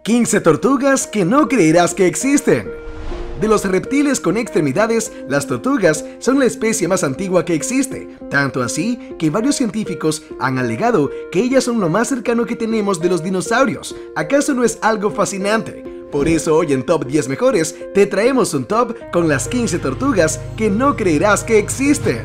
15 tortugas que no creerás que existen. De los reptiles con extremidades, las tortugas son la especie más antigua que existe, tanto así que varios científicos han alegado que ellas son lo más cercano que tenemos de los dinosaurios. ¿Acaso no es algo fascinante? Por eso hoy en Top 10 Mejores te traemos un top con las 15 tortugas que no creerás que existen.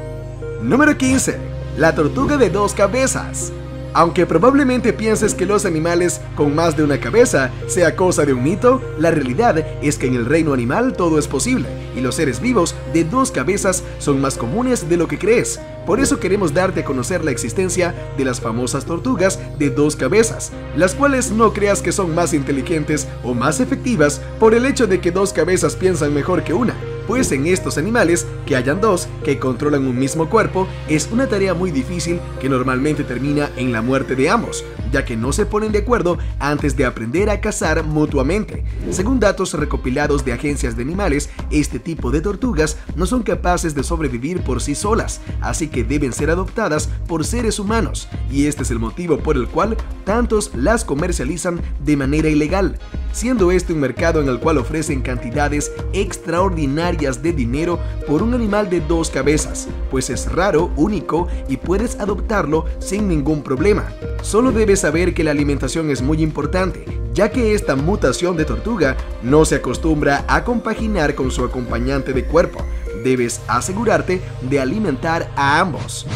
Número 15. La tortuga de dos cabezas. Aunque probablemente pienses que los animales con más de una cabeza sea cosa de un mito, la realidad es que en el reino animal todo es posible y los seres vivos de dos cabezas son más comunes de lo que crees. Por eso queremos darte a conocer la existencia de las famosas tortugas de dos cabezas, las cuales no creas que son más inteligentes o más efectivas por el hecho de que dos cabezas piensan mejor que una. Pues en estos animales, que hayan dos que controlan un mismo cuerpo es una tarea muy difícil que normalmente termina en la muerte de ambos, ya que no se ponen de acuerdo antes de aprender a cazar mutuamente. Según datos recopilados de agencias de animales, este tipo de tortugas no son capaces de sobrevivir por sí solas, así que deben ser adoptadas por seres humanos, y este es el motivo por el cual tantos las comercializan de manera ilegal, siendo este un mercado en el cual ofrecen cantidades extraordinarias de dinero por un animal de dos cabezas, pues es raro, único y puedes adoptarlo sin ningún problema. Solo debes saber que la alimentación es muy importante, ya que esta mutación de tortuga no se acostumbra a compaginar con su acompañante de cuerpo. Debes asegurarte de alimentar a ambos.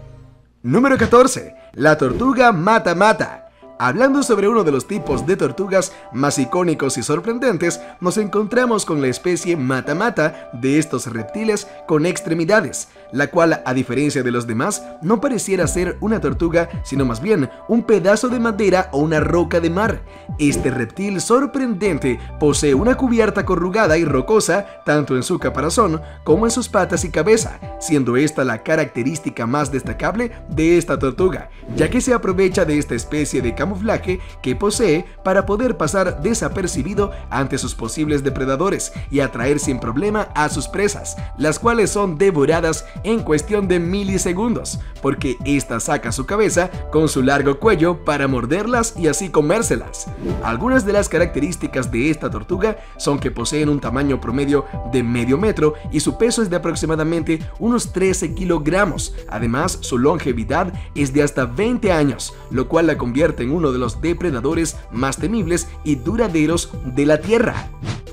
Número 14. La tortuga mata-mata. Hablando sobre uno de los tipos de tortugas más icónicos y sorprendentes, nos encontramos con la especie mata-mata de estos reptiles con extremidades, la cual, a diferencia de los demás, no pareciera ser una tortuga, sino más bien un pedazo de madera o una roca de mar. Este reptil sorprendente posee una cubierta corrugada y rocosa tanto en su caparazón como en sus patas y cabeza, siendo esta la característica más destacable de esta tortuga, ya que se aprovecha de esta especie de camuflaje que posee para poder pasar desapercibido ante sus posibles depredadores y atraer sin problema a sus presas, las cuales son devoradas en cuestión de milisegundos, porque ésta saca su cabeza con su largo cuello para morderlas y así comérselas. Algunas de las características de esta tortuga son que poseen un tamaño promedio de medio metro y su peso es de aproximadamente unos 13 kilogramos. Además, su longevidad es de hasta 20 años, lo cual la convierte en uno de los depredadores más temibles y duraderos de la Tierra.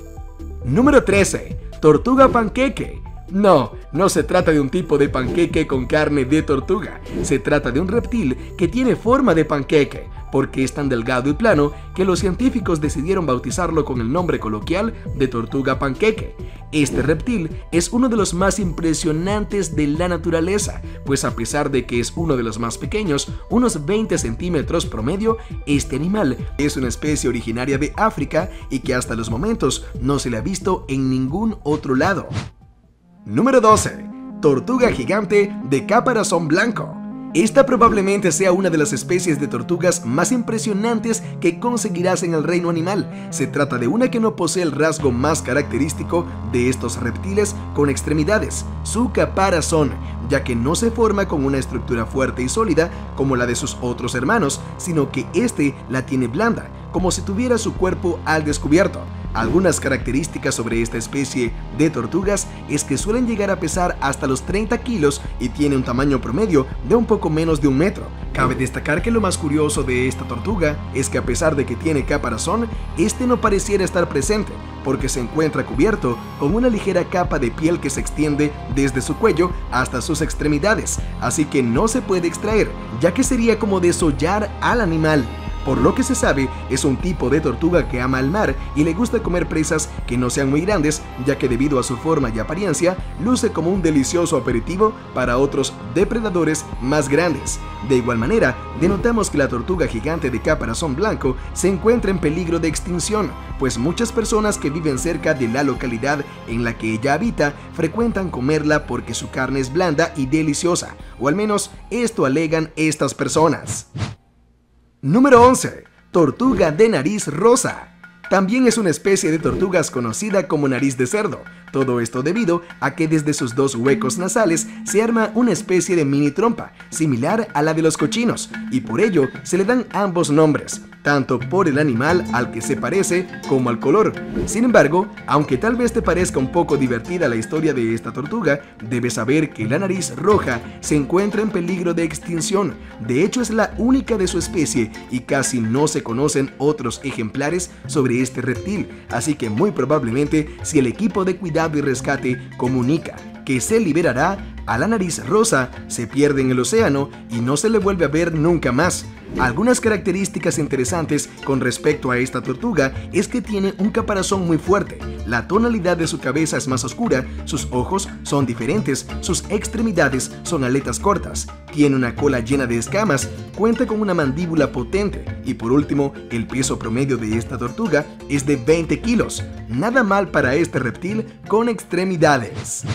Número 13. Tortuga panqueque. No se trata de un tipo de panqueque con carne de tortuga, se trata de un reptil que tiene forma de panqueque, porque es tan delgado y plano que los científicos decidieron bautizarlo con el nombre coloquial de tortuga panqueque. Este reptil es uno de los más impresionantes de la naturaleza, pues a pesar de que es uno de los más pequeños, unos 20 centímetros promedio, este animal es una especie originaria de África y que hasta los momentos no se le ha visto en ningún otro lado. Número 12. Tortuga gigante de caparazón blanco. Esta probablemente sea una de las especies de tortugas más impresionantes que conseguirás en el reino animal. Se trata de una que no posee el rasgo más característico de estos reptiles con extremidades, su caparazón, ya que no se forma con una estructura fuerte y sólida como la de sus otros hermanos, sino que este la tiene blanda, como si tuviera su cuerpo al descubierto. Algunas características sobre esta especie de tortugas es que suelen llegar a pesar hasta los 30 kilos y tiene un tamaño promedio de un poco menos de un metro. Cabe destacar que lo más curioso de esta tortuga es que a pesar de que tiene caparazón, este no pareciera estar presente, porque se encuentra cubierto con una ligera capa de piel que se extiende desde su cuello hasta sus extremidades, así que no se puede extraer, ya que sería como desollar al animal. Por lo que se sabe, es un tipo de tortuga que ama el mar y le gusta comer presas que no sean muy grandes, ya que debido a su forma y apariencia, luce como un delicioso aperitivo para otros depredadores más grandes. De igual manera, denotamos que la tortuga gigante de caparazón blanco se encuentra en peligro de extinción, pues muchas personas que viven cerca de la localidad en la que ella habita frecuentan comerla porque su carne es blanda y deliciosa, o al menos esto alegan estas personas. Número 11. Tortuga de nariz rosa. También es una especie de tortugas conocida como nariz de cerdo, Todo esto debido a que desde sus dos huecos nasales se arma una especie de mini trompa, similar a la de los cochinos, y por ello se le dan ambos nombres, tanto por el animal al que se parece como al color. Sin embargo, aunque tal vez te parezca un poco divertida la historia de esta tortuga, debes saber que la nariz roja se encuentra en peligro de extinción. De hecho, es la única de su especie y casi no se conocen otros ejemplares sobre este reptil, así que muy probablemente si el equipo de cuidado y rescate comunica que se liberará a la nariz rosa, se pierde en el océano y no se le vuelve a ver nunca más. Algunas características interesantes con respecto a esta tortuga es que tiene un caparazón muy fuerte, la tonalidad de su cabeza es más oscura, sus ojos son diferentes, sus extremidades son aletas cortas, tiene una cola llena de escamas, cuenta con una mandíbula potente y por último, el peso promedio de esta tortuga es de 20 kilos. Nada mal para este reptil con extremidades.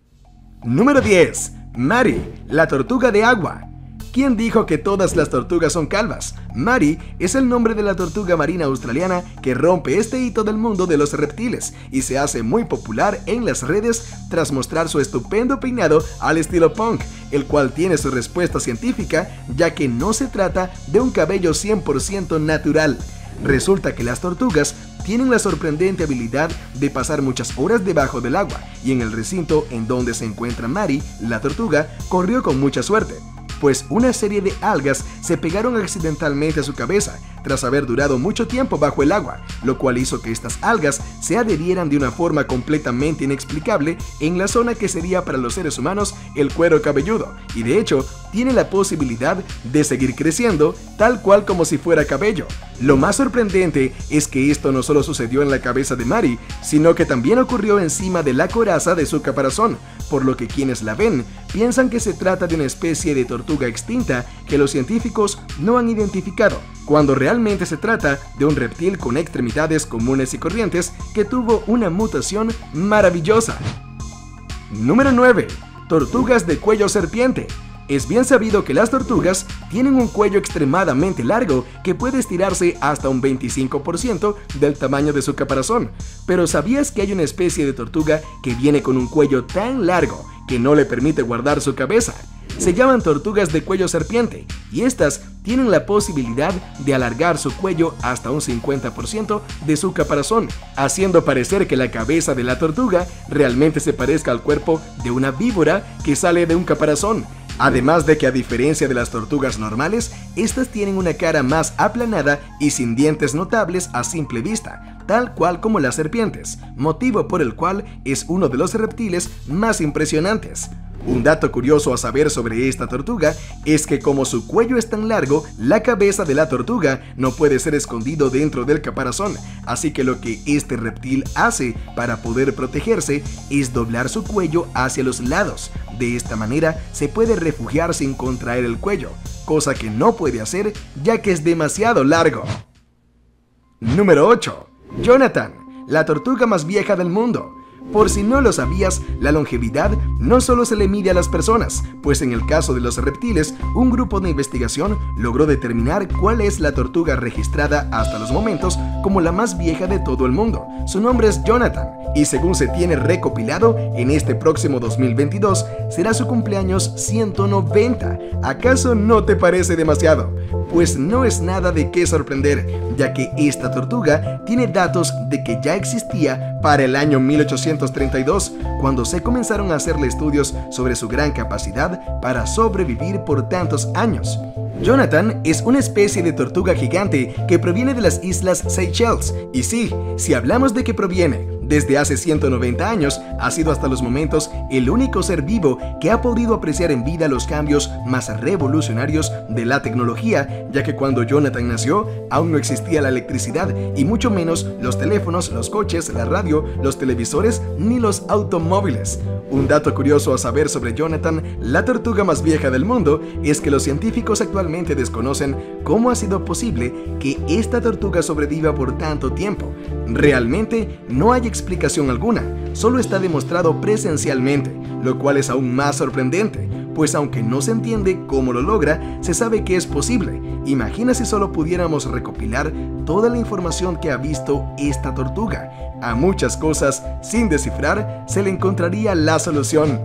Número 10. Mari, la tortuga de agua. ¿Quién dijo que todas las tortugas son calvas? Mari es el nombre de la tortuga marina australiana que rompe este hito del mundo de los reptiles y se hace muy popular en las redes tras mostrar su estupendo peinado al estilo punk, el cual tiene su respuesta científica ya que no se trata de un cabello 100% natural. Resulta que las tortugas tienen la sorprendente habilidad de pasar muchas horas debajo del agua y en el recinto en donde se encuentra Mari, la tortuga, corrió con mucha suerte, pues una serie de algas se pegaron accidentalmente a su cabeza tras haber durado mucho tiempo bajo el agua, lo cual hizo que estas algas se adherieran de una forma completamente inexplicable en la zona que sería para los seres humanos el cuero cabelludo, y de hecho tiene la posibilidad de seguir creciendo tal cual como si fuera cabello. Lo más sorprendente es que esto no solo sucedió en la cabeza de Mari, sino que también ocurrió encima de la coraza de su caparazón, por lo que quienes la ven piensan que se trata de una especie de tortuga extinta que los científicos no han identificado, cuando realmente se trata de un reptil con extremidades comunes y corrientes que tuvo una mutación maravillosa. Número 9. Tortugas de cuello serpiente. Es bien sabido que las tortugas tienen un cuello extremadamente largo que puede estirarse hasta un 25% del tamaño de su caparazón. Pero ¿sabías que hay una especie de tortuga que viene con un cuello tan largo que no le permite guardar su cabeza? Se llaman tortugas de cuello serpiente y estas tienen la posibilidad de alargar su cuello hasta un 50% de su caparazón, haciendo parecer que la cabeza de la tortuga realmente se parezca al cuerpo de una víbora que sale de un caparazón. Además de que a diferencia de las tortugas normales, estas tienen una cara más aplanada y sin dientes notables a simple vista, tal cual como las serpientes, motivo por el cual es uno de los reptiles más impresionantes. Un dato curioso a saber sobre esta tortuga es que como su cuello es tan largo, la cabeza de la tortuga no puede ser escondido dentro del caparazón, así que lo que este reptil hace para poder protegerse es doblar su cuello hacia los lados. De esta manera se puede refugiar sin contraer el cuello, cosa que no puede hacer ya que es demasiado largo. Número 8. Jonathan, la tortuga más vieja del mundo. Por si no lo sabías, la longevidad no solo se le mide a las personas, pues en el caso de los reptiles, un grupo de investigación logró determinar cuál es la tortuga registrada hasta los momentos como la más vieja de todo el mundo. Su nombre es Jonathan, y según se tiene recopilado, en este próximo 2022 será su cumpleaños 190. ¿Acaso no te parece demasiado? Pues no es nada de qué sorprender, ya que esta tortuga tiene datos de que ya existía para el año 1832, cuando se comenzaron a hacerle estudios sobre su gran capacidad para sobrevivir por tantos años. Jonathan es una especie de tortuga gigante que proviene de las islas Seychelles, y sí, si hablamos de que proviene desde hace 190 años, ha sido hasta los momentos el único ser vivo que ha podido apreciar en vida los cambios más revolucionarios de la tecnología, ya que cuando Jonathan nació aún no existía la electricidad y mucho menos los teléfonos, los coches, la radio, los televisores ni los automóviles. Un dato curioso a saber sobre Jonathan, la tortuga más vieja del mundo, es que los científicos actualmente desconocen cómo ha sido posible que esta tortuga sobreviva por tanto tiempo. Realmente no hay explicación alguna, solo está demostrado presencialmente, lo cual es aún más sorprendente, pues aunque no se entiende cómo lo logra, se sabe que es posible. Imagina si solo pudiéramos recopilar toda la información que ha visto esta tortuga. A muchas cosas, sin descifrar, se le encontraría la solución.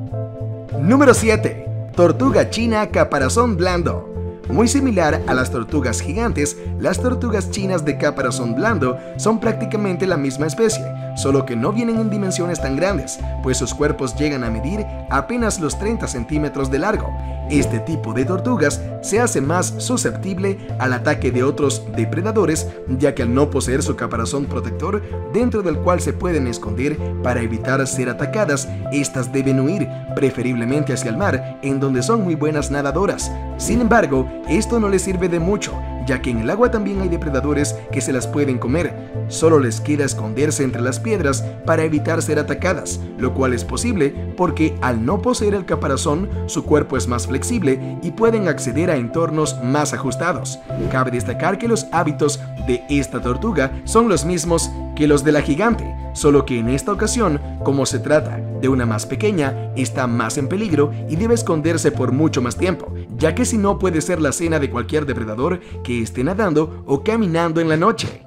Número 7. Tortuga china caparazón blando. Muy similar a las tortugas gigantes, las tortugas chinas de caparazón blando son prácticamente la misma especie, solo que no vienen en dimensiones tan grandes, pues sus cuerpos llegan a medir apenas los 30 centímetros de largo. Este tipo de tortugas se hace más susceptible al ataque de otros depredadores, ya que al no poseer su caparazón protector, dentro del cual se pueden esconder para evitar ser atacadas, estas deben huir, preferiblemente hacia el mar, en donde son muy buenas nadadoras. Sin embargo, esto no les sirve de mucho, ya que en el agua también hay depredadores que se las pueden comer. Solo les queda esconderse entre las piedras para evitar ser atacadas, lo cual es posible porque al no poseer el caparazón, su cuerpo es más flexible y pueden acceder a entornos más ajustados. Cabe destacar que los hábitos de esta tortuga son los mismos que los de la gigante, solo que en esta ocasión, como se trata de una más pequeña, está más en peligro y debe esconderse por mucho más tiempo, ya que si no puede ser la cena de cualquier depredador que esté nadando o caminando en la noche.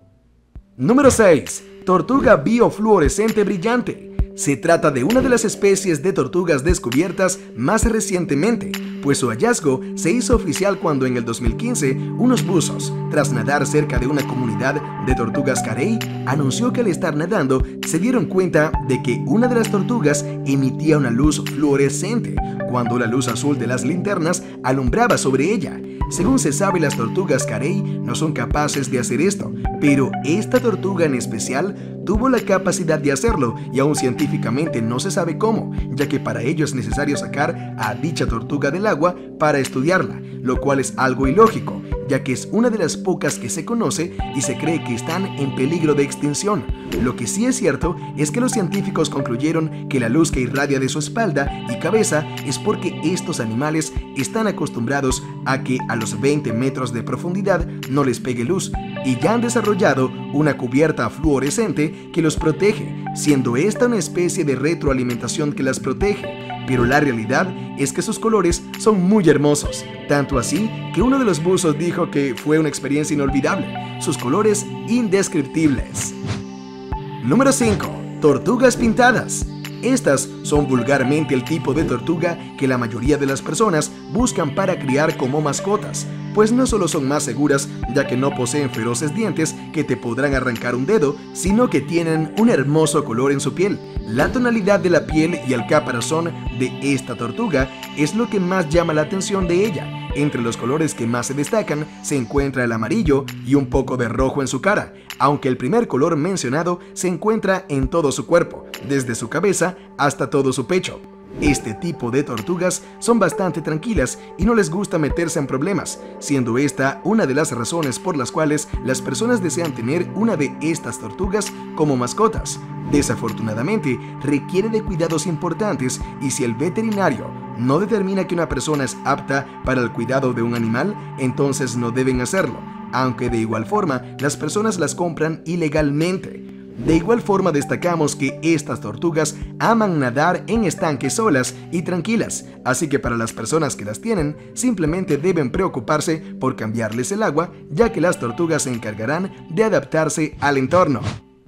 Número 6. Tortuga biofluorescente brillante. Se trata de una de las especies de tortugas descubiertas más recientemente, pues su hallazgo se hizo oficial cuando en el 2015 unos buzos, tras nadar cerca de una comunidad de tortugas carey, anunció que al estar nadando se dieron cuenta de que una de las tortugas emitía una luz fluorescente cuando la luz azul de las linternas alumbraba sobre ella. Según se sabe, las tortugas carey no son capaces de hacer esto, pero esta tortuga en especial tuvo la capacidad de hacerlo y aún científicamente no se sabe cómo, ya que para ello es necesario sacar a dicha tortuga del agua para estudiarla, lo cual es algo ilógico, ya que es una de las pocas que se conoce y se cree que están en peligro de extinción. Lo que sí es cierto es que los científicos concluyeron que la luz que irradia de su espalda y cabeza es porque estos animales están acostumbrados a que a los 20 metros de profundidad no les pegue luz, y ya han desarrollado una cubierta fluorescente que los protege, siendo esta una especie de retroalimentación que las protege. Pero la realidad es que sus colores son muy hermosos, tanto así que uno de los buzos dijo que fue una experiencia inolvidable, sus colores indescriptibles. Número 5. Tortugas pintadas. Estas son vulgarmente el tipo de tortuga que la mayoría de las personas buscan para criar como mascotas, pues no solo son más seguras, ya que no poseen feroces dientes que te podrán arrancar un dedo, sino que tienen un hermoso color en su piel. La tonalidad de la piel y el caparazón de esta tortuga es lo que más llama la atención de ella. Entre los colores que más se destacan se encuentra el amarillo y un poco de rojo en su cara, aunque el primer color mencionado se encuentra en todo su cuerpo, desde su cabeza hasta todo su pecho. Este tipo de tortugas son bastante tranquilas y no les gusta meterse en problemas, siendo esta una de las razones por las cuales las personas desean tener una de estas tortugas como mascotas. Desafortunadamente, requiere de cuidados importantes y si el veterinario no determina que una persona es apta para el cuidado de un animal, entonces no deben hacerlo, aunque de igual forma las personas las compran ilegalmente. De igual forma destacamos que estas tortugas aman nadar en estanques solas y tranquilas, así que para las personas que las tienen, simplemente deben preocuparse por cambiarles el agua, ya que las tortugas se encargarán de adaptarse al entorno.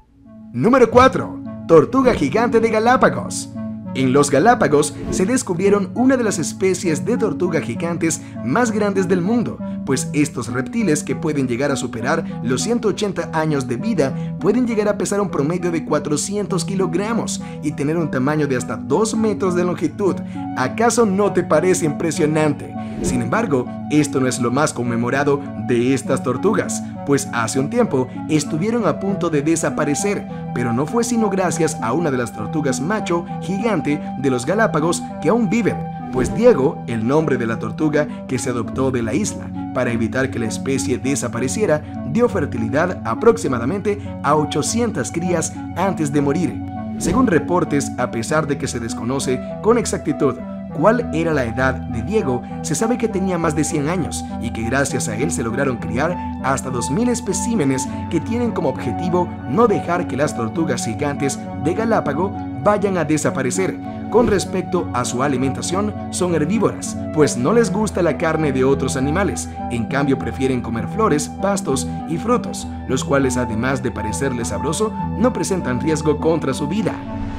Número 4. Tortuga gigante de Galápagos. En los Galápagos se descubrieron una de las especies de tortuga gigantes más grandes del mundo, pues estos reptiles, que pueden llegar a superar los 180 años de vida, pueden llegar a pesar un promedio de 400 kilogramos y tener un tamaño de hasta 2 metros de longitud. ¿Acaso no te parece impresionante? Sin embargo, esto no es lo más conmemorado de estas tortugas, pues hace un tiempo estuvieron a punto de desaparecer, pero no fue sino gracias a una de las tortugas macho gigante de los Galápagos que aún viven, pues Diego, el nombre de la tortuga que se adoptó de la isla, para evitar que la especie desapareciera, dio fertilidad aproximadamente a 800 crías antes de morir. Según reportes, a pesar de que se desconoce con exactitud cuál era la edad de Diego, se sabe que tenía más de 100 años y que gracias a él se lograron criar hasta 2000 especímenes que tienen como objetivo no dejar que las tortugas gigantes de Galápago vayan a desaparecer. Con respecto a su alimentación, son herbívoras, pues no les gusta la carne de otros animales, en cambio prefieren comer flores, pastos y frutos, los cuales además de parecerles sabroso, no presentan riesgo contra su vida.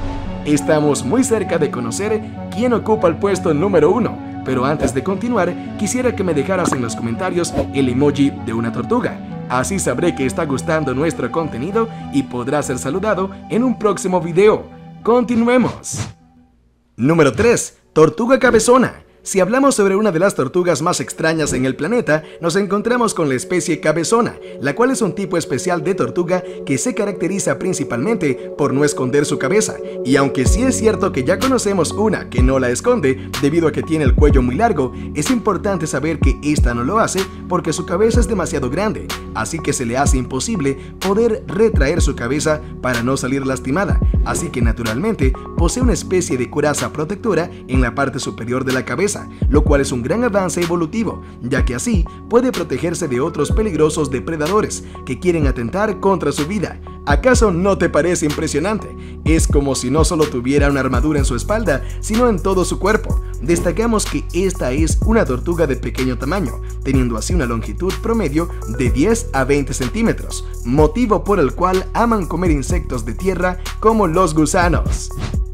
Estamos muy cerca de conocer quién ocupa el puesto número 1, pero antes de continuar, quisiera que me dejaras en los comentarios el emoji de una tortuga. Así sabré que está gustando nuestro contenido y podrá ser saludado en un próximo video. ¡Continuemos! Número 3. Tortuga cabezona. Si hablamos sobre una de las tortugas más extrañas en el planeta, nos encontramos con la especie cabezona, la cual es un tipo especial de tortuga que se caracteriza principalmente por no esconder su cabeza. Y aunque sí es cierto que ya conocemos una que no la esconde debido a que tiene el cuello muy largo, es importante saber que esta no lo hace porque su cabeza es demasiado grande, así que se le hace imposible poder retraer su cabeza para no salir lastimada, así que naturalmente posee una especie de coraza protectora en la parte superior de la cabeza, lo cual es un gran avance evolutivo, ya que así puede protegerse de otros peligrosos depredadores que quieren atentar contra su vida. ¿Acaso no te parece impresionante? Es como si no solo tuviera una armadura en su espalda, sino en todo su cuerpo. Destacamos que esta es una tortuga de pequeño tamaño, teniendo así una longitud promedio de 10 a 20 centímetros, motivo por el cual aman comer insectos de tierra como los gusanos.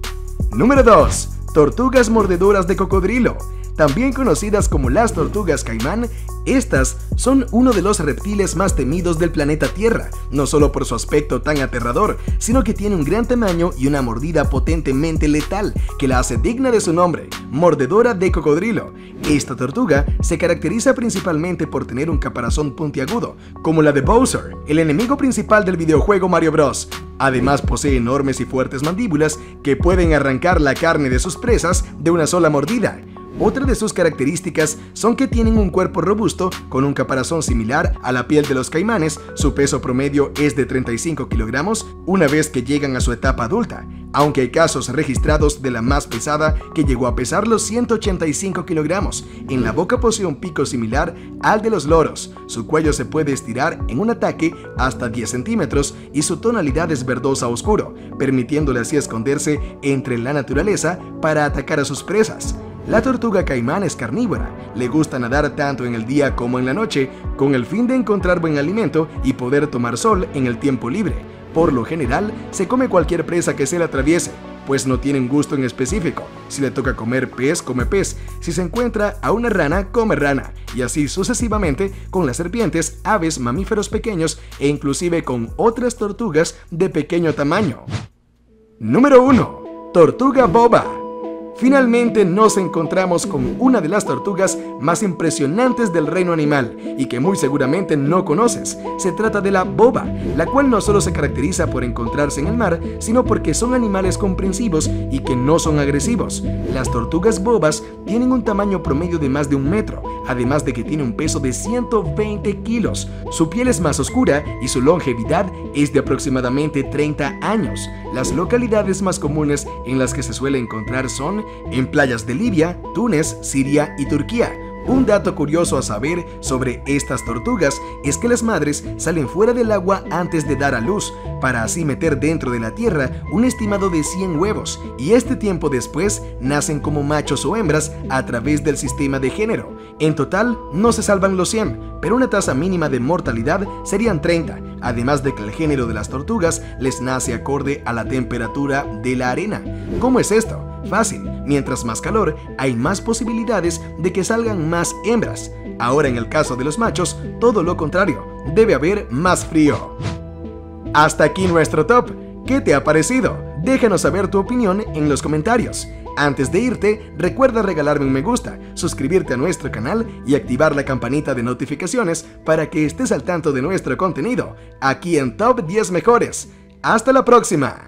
Número 2. Tortugas mordedoras de cocodrilo. También conocidas como las tortugas caimán, estas son uno de los reptiles más temidos del planeta Tierra, no solo por su aspecto tan aterrador, sino que tiene un gran tamaño y una mordida potentemente letal que la hace digna de su nombre, mordedora de cocodrilo. Esta tortuga se caracteriza principalmente por tener un caparazón puntiagudo, como la de Bowser, el enemigo principal del videojuego Mario Bros. Además posee enormes y fuertes mandíbulas que pueden arrancar la carne de sus presas de una sola mordida. Otra de sus características son que tienen un cuerpo robusto con un caparazón similar a la piel de los caimanes. Su peso promedio es de 35 kilogramos una vez que llegan a su etapa adulta, aunque hay casos registrados de la más pesada que llegó a pesar los 185 kilogramos. En la boca posee un pico similar al de los loros, su cuello se puede estirar en un ataque hasta 10 centímetros y su tonalidad es verdosa oscuro, permitiéndole así esconderse entre la naturaleza para atacar a sus presas. La tortuga caimán es carnívora, le gusta nadar tanto en el día como en la noche, con el fin de encontrar buen alimento y poder tomar sol en el tiempo libre. Por lo general, se come cualquier presa que se le atraviese, pues no tienen gusto en específico. Si le toca comer pez, come pez. Si se encuentra a una rana, come rana. Y así sucesivamente con las serpientes, aves, mamíferos pequeños e inclusive con otras tortugas de pequeño tamaño. Número 1. Tortuga boba. Finalmente nos encontramos con una de las tortugas más impresionantes del reino animal y que muy seguramente no conoces. Se trata de la boba, la cual no solo se caracteriza por encontrarse en el mar, sino porque son animales comprensivos y que no son agresivos. Las tortugas bobas tienen un tamaño promedio de más de 1 metro, además de que tiene un peso de 120 kilos. Su piel es más oscura y su longevidad es de aproximadamente 30 años. Las localidades más comunes en las que se suele encontrar son en playas de Libia, Túnez, Siria y Turquía. Un dato curioso a saber sobre estas tortugas es que las madres salen fuera del agua antes de dar a luz, para así meter dentro de la tierra un estimado de 100 huevos, y este tiempo después nacen como machos o hembras a través del sistema de género. En total no se salvan los 100, pero una tasa mínima de mortalidad serían 30, además de que el género de las tortugas les nace acorde a la temperatura de la arena. ¿Cómo es esto? Fácil, mientras más calor, hay más posibilidades de que salgan más hembras. Ahora en el caso de los machos, todo lo contrario, debe haber más frío. Hasta aquí nuestro top. ¿Qué te ha parecido? Déjanos saber tu opinión en los comentarios. Antes de irte, recuerda regalarme un me gusta, suscribirte a nuestro canal y activar la campanita de notificaciones para que estés al tanto de nuestro contenido, aquí en Top 10 Mejores. ¡Hasta la próxima!